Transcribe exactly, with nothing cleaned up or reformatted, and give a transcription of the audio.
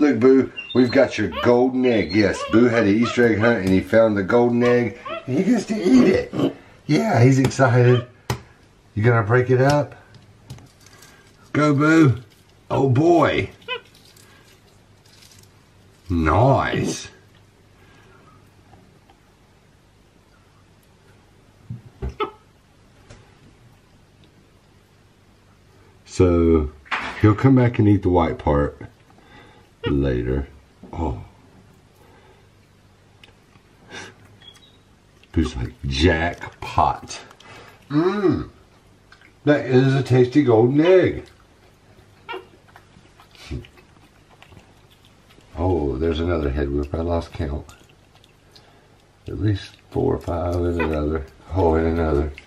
Look, Boo, we've got your golden egg. Yes, Boo had an Easter egg hunt and he found the golden egg and he gets to eat it. Yeah, he's excited. You gonna break it up? Go, Boo. Oh boy. Nice. So he'll come back and eat the white part later. Oh. Boo's like, jackpot. Mmm. That is a tasty golden egg. Oh, there's another head whip. I lost count. At least four or five and another. Oh, and another.